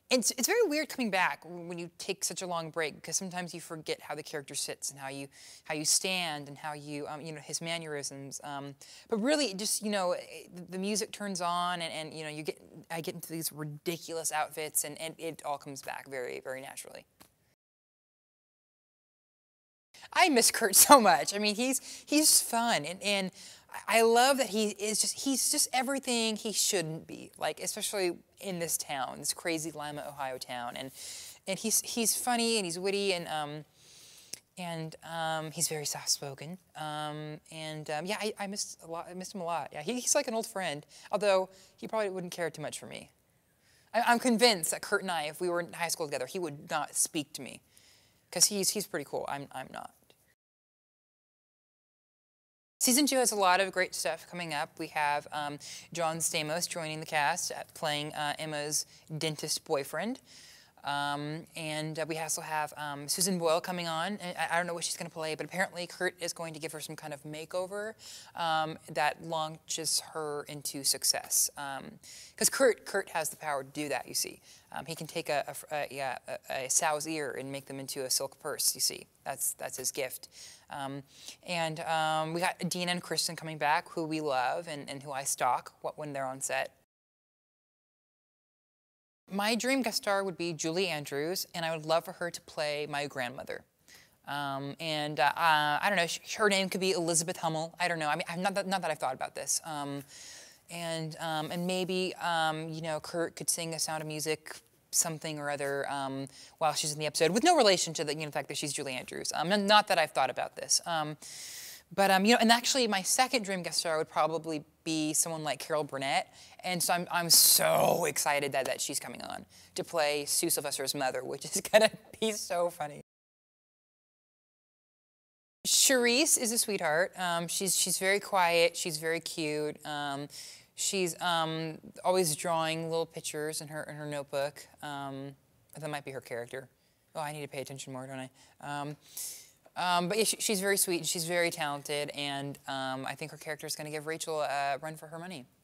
It's very weird coming back when you take such a long break, because sometimes you forget how the character sits and how you stand and how you know, his mannerisms. But really, just, you know, the music turns on, and you know, I get into these ridiculous outfits, and it all comes back very, very naturally. I miss Kurt so much. I mean, he's fun, and I love that he's just everything he shouldn't be. Like, especially in this town, this crazy Lima, Ohio town, and he's funny and he's witty, and he's very soft spoken. Yeah, I missed him a lot. Yeah, he's like an old friend, although he probably wouldn't care too much for me. I'm convinced that Kurt and I, if we were in high school together, he would not speak to me, because he's pretty cool. I'm not. Season 2 has a lot of great stuff coming up. We have John Stamos joining the cast, playing Emma's dentist boyfriend. We also have Susan Boyle coming on. I don't know what she's going to play, but apparently Kurt is going to give her some kind of makeover that launches her into success. Because Kurt has the power to do that, you see. He can take a sow's ear and make them into a silk purse, you see. That's his gift. We got Dina and Kristen coming back, who we love and who I stalk when they're on set. My dream guest star would be Julie Andrews, and I would love for her to play my grandmother. I don't know, her name could be Elizabeth Hummel. I don't know. I mean, not that I've thought about this. Maybe you know, Kurt could sing a Sound of Music something or other while she's in the episode, with no relation to the, you know, the fact that she's Julie Andrews. Not that I've thought about this. You know, and actually my second dream guest star would probably be someone like Carol Burnett, and so I'm so excited that she's coming on to play Sue Sylvester's mother, which is gonna be so funny. Charisse is a sweetheart. She's very quiet. She's very cute. She's always drawing little pictures in her notebook. That might be her character. Oh, I need to pay attention more, don't I? But yeah, she's very sweet, and she's very talented, and I think her character is going to give Rachel a run for her money.